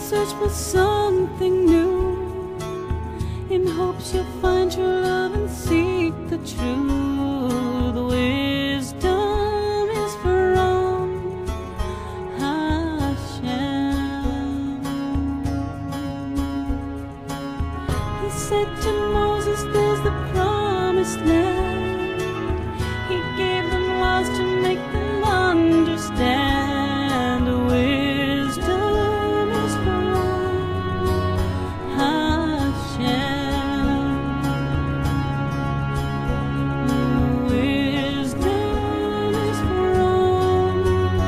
search for something new, in hopes you'll find your love and seek the truth. Wisdom is from Hashem. He said to Moses, there's the promised land. He gave them laws to make them understand. Wisdom is from Hashem. Wisdom is from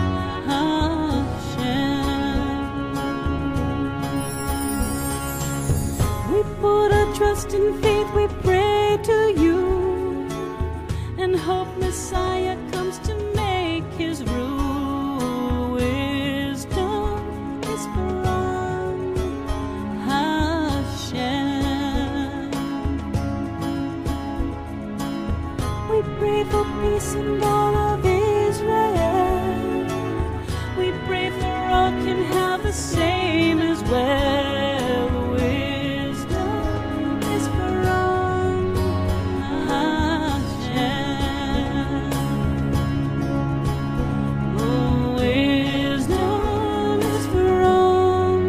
Hashem. We put our trust in faith, we pray to you, and hope Messiah comes to make his rule. Wisdom is from Hashem. We pray for peace in all of Israel. We pray for all can have the same as well. Wisdom is from Hashem. Wisdom is from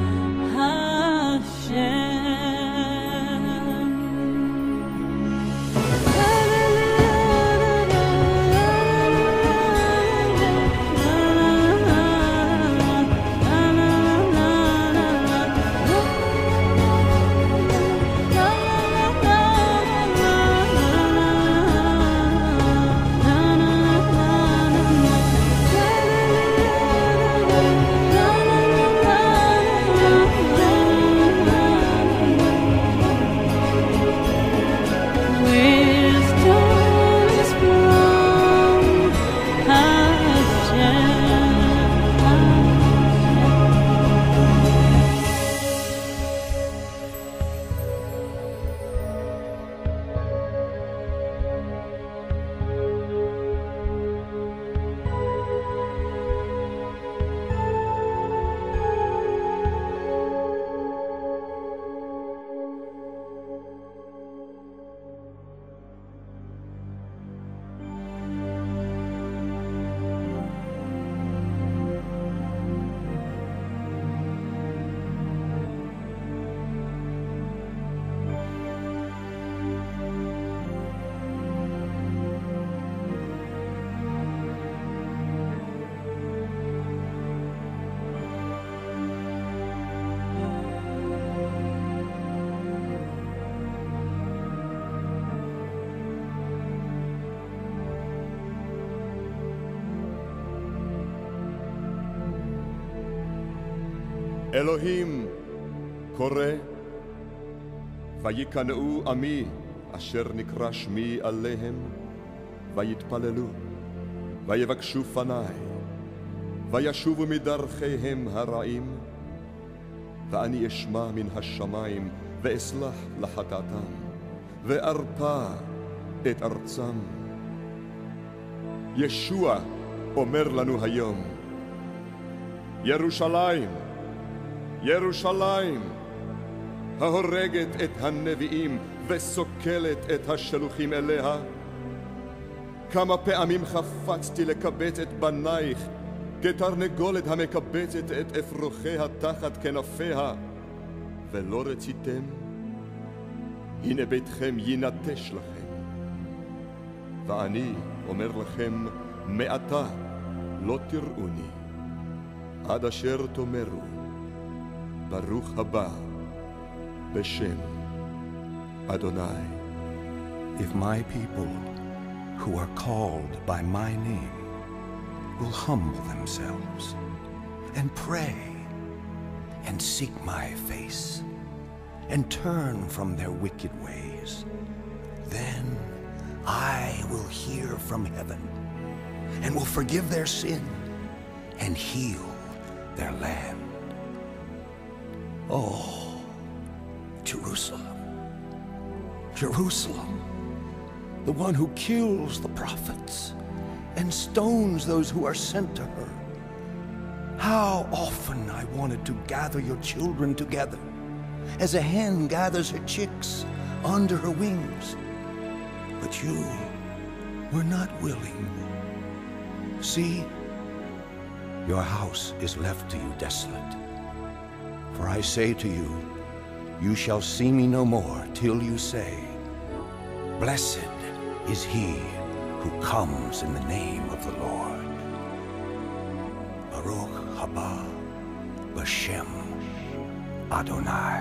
אלוהים קורא, ויקנאו עמי אשר נקרא שמי עליהם, ויתפללו, ויבקשו פניי, וישובו מדרכיהם הרעים, ואני אשמע מן השמיים, ואסלח לחטאתם, וארפא את ארצם. ישוע אומר לנו היום, ירושלים, ירושלים, ההורגת את הנביאים וסוקלת את השלוחים אליה. כמה פעמים חפצתי לקבץ את בנייך, כתרנגולת המקבצת את אפרוחיה תחת כנפיה, ולא רציתם? הנה ביתכם ינטש לכם. ואני אומר לכם, מעתה לא תראוני, עד אשר תאמרו, ברוך הבא בשם Adonai. If my people, who are called by my name, will humble themselves and pray and seek my face and turn from their wicked ways, then I will hear from heaven and will forgive their sin and heal their land. Oh, Jerusalem, Jerusalem, the one who kills the prophets and stones those who are sent to her. How often I wanted to gather your children together, as a hen gathers her chicks under her wings. But you were not willing. See, your house is left to you desolate. For I say to you, you shall see me no more till you say, blessed is he who comes in the name of the Lord. Baruch haba b'shem Adonai.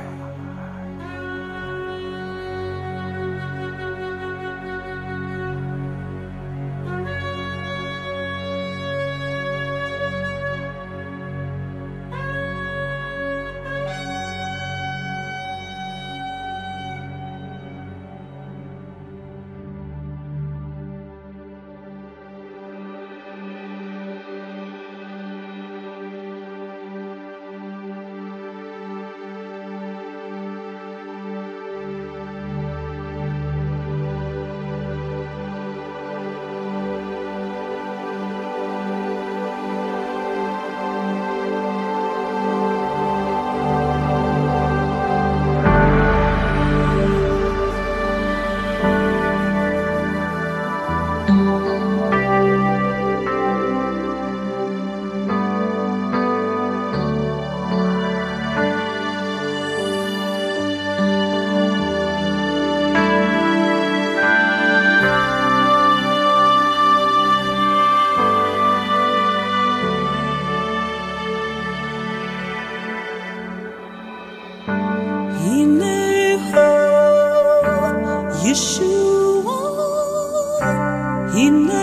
Yeshua,